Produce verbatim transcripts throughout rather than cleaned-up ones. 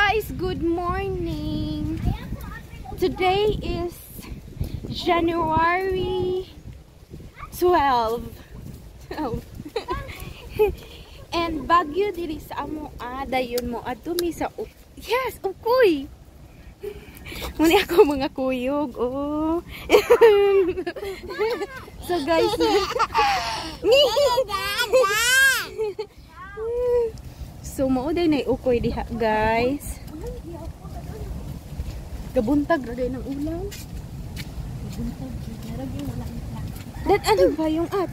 guys, good morning. Today is January twelfth. And bagyo diri sa amo ah, dayon mo adto mi sa u yes, ukoy. Muna ako mga kuyog. Oh. So guys, so mao day nay ukoy diha guys. Gabuntag ra day ng ulan. Gabuntag ra day wala na. Dad ano ba yung at?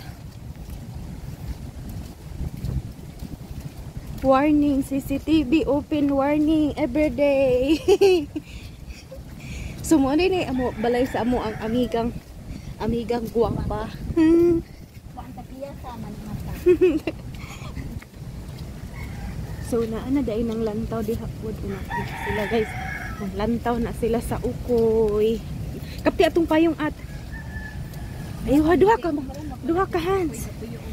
Warning, C C T V open warning everyday. So mo day nay amo balay sa amo ang amigang amigang guwapa. Wanta piya sa manmata. So naa na day nang lantaw diha pod una sila guys. Lantaw na sila sa ukoy. Kapti atong payong at. Ayuha duha ka duha ka hands.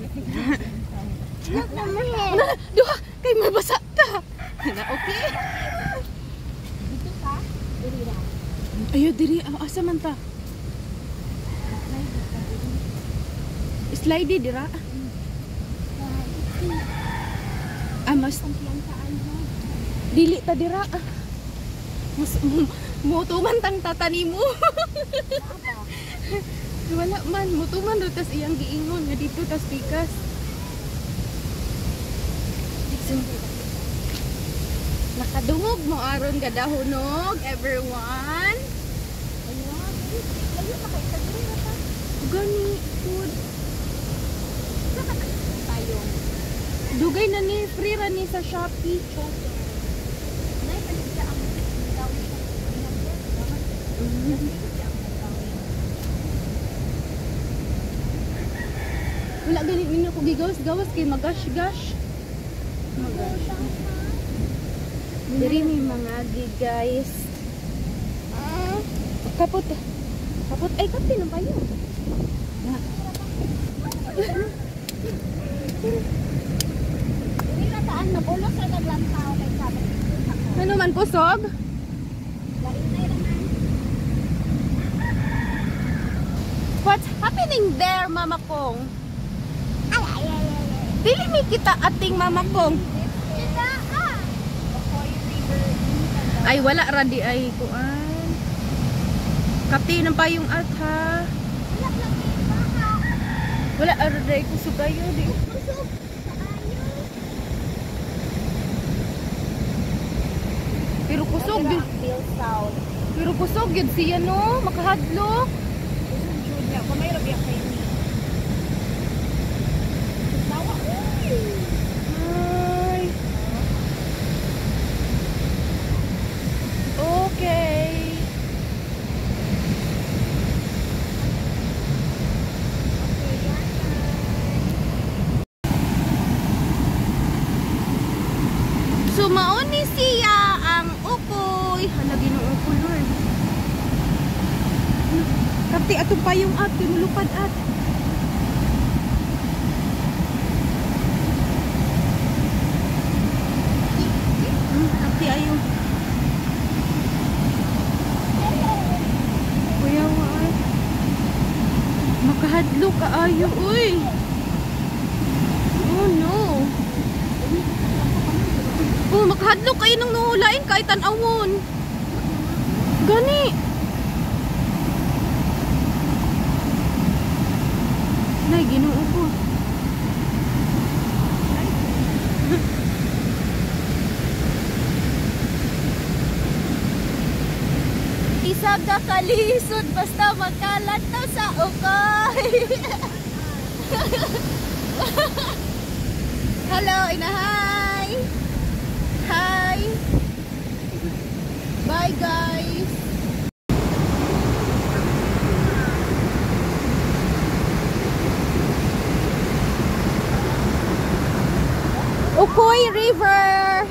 Duha kay mabasa ta. Na okay. Dito ka. Diri ra. Ayo diri asa man ta? Slide dira. Ah, mas dili ta dira. Mas mutuman tang tatani mo. Wala man mutuman do tas iyang giingon nga dito tas pikas. Nakadungog mo aron gadahonog everyone. Ayun, makay ta dira ta. Gani food. Dugay na ni free ra ni sa Shopee. Nay paligya ang daw siya. Wala gani minyo ko gigawas-gawas kay magash-gash. Magash. Diri mi mga gi guys. Ah, kapot. Kapot ay kapti nang payo. Na. Nabulos sa naglantaw kay sabi. Ano man kusog? What's happening there, Mama Kong? Dili mi kita ating Mama Kong. Ay wala ra di ay kuan. Kapti nang payong at ha. Wala ra di kusog kayo di. Pero kusog gid. Pero kusog gid siya no, makahadlok. Kusog jud niya, kamay ra biya kay ni. Tawa oy. Ay. Okay. So maon ni siya ang ukoy. Hala Ginoo ko Lord. Kapti atong payong at tinulupad at. Hmm, kapti ayo. Kuya wa. Makahadlok ka ayo uy. Oh no. Oh, makahadlok kayo nang nuhulain kahit tanawon. Gani. Nay, Ginoo ko. Isag na kalisod basta magkalat na sa ukay. Hello, inahay. Hi. Bye guys. Ukoy River.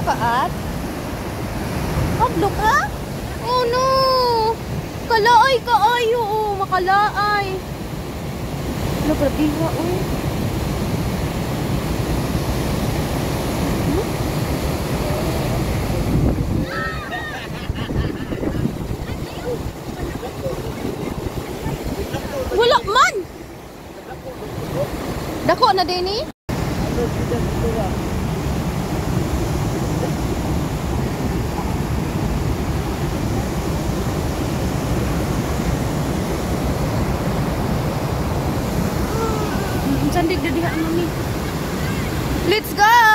ka at? Hadlok ha? Oh no! Kalaay ka ayo, oh, makalaay. Wala pa diha, oy. Hmm? Wala man. Dako na din ni? Sandig na diha mami. Let's go.